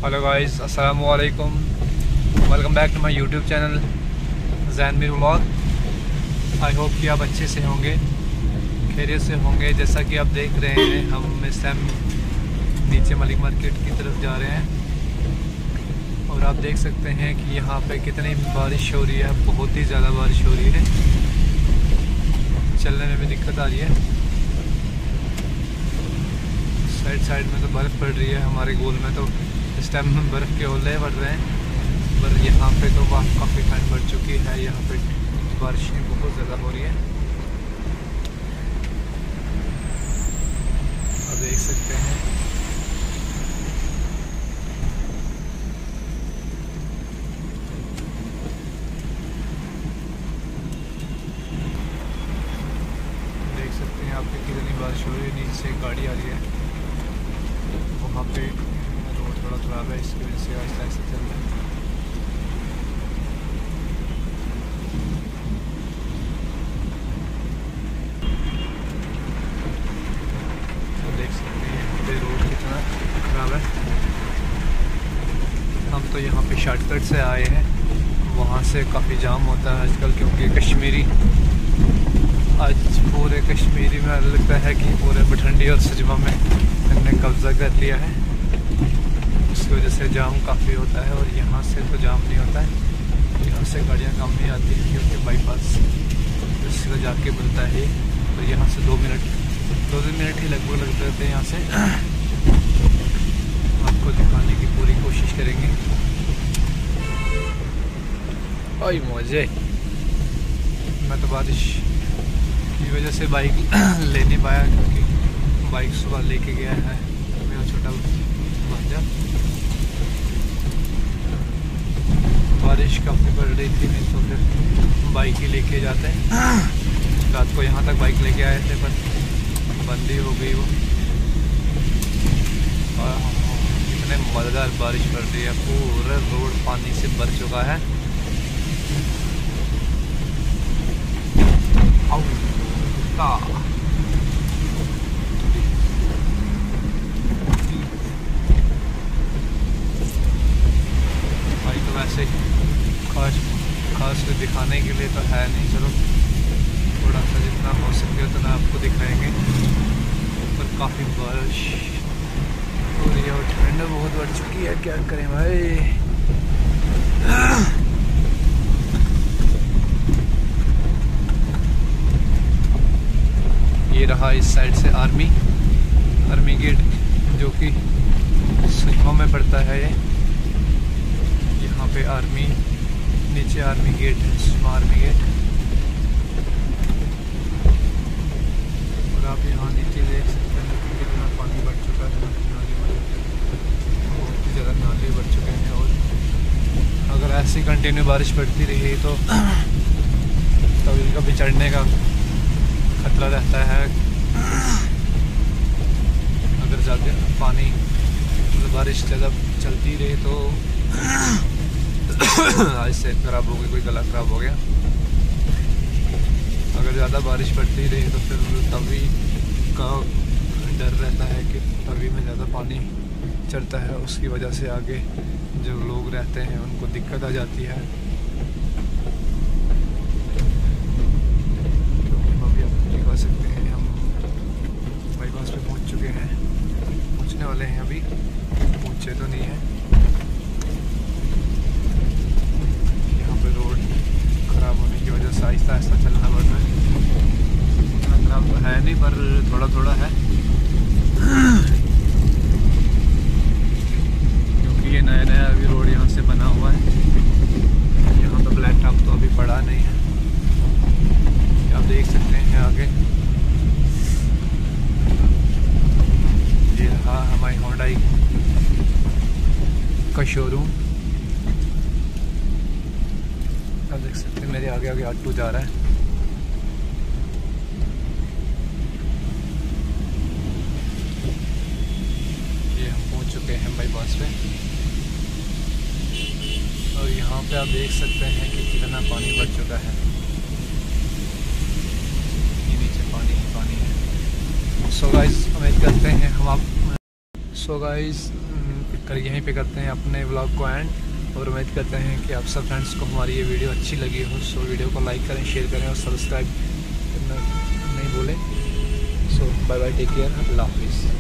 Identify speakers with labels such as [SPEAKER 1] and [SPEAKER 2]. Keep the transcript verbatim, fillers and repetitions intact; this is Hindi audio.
[SPEAKER 1] हेलो गाइस, अस्सलाम वालेकुम। Welcome back to my YouTube channel Zain Mir vlog. I hope कि आप अच्छे से होंगे, खैरियत से होंगे। जैसा कि आप देख रहे हैं, हम इस टाइम नीचे मलिक मार्केट की तरफ जा रहे हैं और आप देख सकते हैं कि यहाँ पे कितनी बारिश हो रही है। बहुत ही ज़्यादा बारिश हो रही है, चलने में भी दिक्कत आ रही है। साइड साइड में तो बर्फ़ पड़ रही है, हमारे गोल में तो इस टाइम बर्फ़ के ओले पड़ रहे हैं, पर यहाँ पे तो वहाँ काफ़ी ठंड बढ़ चुकी है। यहाँ पे बारिशें बहुत ज़्यादा हो रही है, आप देख सकते हैं। देख सकते हैं आप कि कितनी बारिश हो रही है। नीचे से एक गाड़ी आ रही है, वहाँ पे रोड थोड़ा ख़राब है, इसकी वजह से आहिस्ता आहिस्ता चल रहा है। तो देख सकते हैं यहाँ पे रोड कितना ख़राब है। हम तो यहाँ पे शॉर्टकट से आए हैं, वहाँ से काफ़ी जाम होता है आजकल, क्योंकि कश्मीरी आज पूरे कश्मीरी में लगता है कि पूरे बठंडी और सजमा में इन्होंने कब्ज़ा कर लिया है। इसकी वजह से जाम काफ़ी होता है और यहाँ से तो जाम नहीं होता है। यहाँ से गाड़ियाँ कम ही आती हैं क्योंकि बाईपास इसका जाके मिलता है। तो यहाँ से दो मिनट दो तीन मिनट ही लगभग लग जाते हैं। यहाँ से आपको दिखाने की पूरी कोशिश करेंगे। ओए मौजे, मैं तो बारिश की वजह से बाइक ले नहीं पाया, क्योंकि बाइक सुबह लेके गया है मेरा छोटा भांजा। बारिश काफ़ी बढ़ रही थी, नहीं तो फिर बाइक ही लेके जाते हैं। रात को यहाँ तक बाइक लेके आए थे, पर बंदी हो गई वो। और कितने मज़ेदार बारिश पड़ रही है, पूरा रोड पानी से भर चुका है। भाई तो वैसे खास खास कुछ दिखाने के लिए तो है नहीं, चलो थोड़ा सा जितना हो सके उतना आपको दिखाएंगे। पर काफ़ी बारिश हो रही है और ठंड बहुत बढ़ चुकी है, क्या करें भाई। ये रहा इस साइड से आर्मी आर्मी गेट, जो कि सुजमा में पड़ता है। ये यहाँ पे आर्मी, नीचे आर्मी गेट है, सुजमा आर्मी गेट। और आप यहाँ नीचे देख सकते हैं कि कितना पानी बढ़ चुका है। नाले में बहुत ही ज़्यादा नाले बढ़ चुके हैं, और अगर ऐसी कंटिन्यू बारिश पड़ती रही तो कभी कभी चढ़ने का खतरा रहता है। अगर ज़्यादा पानी, मतलब बारिश ज़्यादा चलती रही तो आज से ख़राब हो गई, कोई गला ख़राब हो गया। अगर ज़्यादा बारिश पड़ती रही तो फिर तवी का डर रहता है कि तवी में ज़्यादा पानी चढ़ता है, उसकी वजह से आगे जो लोग रहते हैं उनको दिक्कत आ जाती है। सकते हैं हम बाईपास पे पहुंच चुके हैं, पहुंचने वाले हैं, अभी पहुंचे तो नहीं है। यहाँ पे रोड ख़राब होने की वजह से आहिस्ता आहिस्ता चलना पड़ रहा है। इतना ख़राब तो है नहीं, पर थोड़ा थोड़ा है, क्योंकि ये नया नया अभी रोड यहाँ से बना हुआ है। यहाँ पे ब्लैक टॉप तो अभी पड़ा नहीं है, आप देख सकते हैं आगे। ये रहा हमारी होंडाई का शोरूम, आप देख सकते हैं मेरे आगे आगे ऑटो जा रहा है। ये हम पहुंच चुके हैं बाईपास पे, और यहाँ पे आप देख सकते हैं कि कितना पानी बढ़ चुका है। सो गाइस, उम्मीद करते हैं हम आप सो गाइस कर यहीं पे करते हैं अपने व्लॉग को एंड, और उम्मीद करते हैं कि आप सब फ्रेंड्स को हमारी ये वीडियो अच्छी लगी हो। सो वीडियो को लाइक करें, शेयर करें और सब्सक्राइब करना नहीं भूलें। So bye bye, take care, अल्लाह हाफिज़।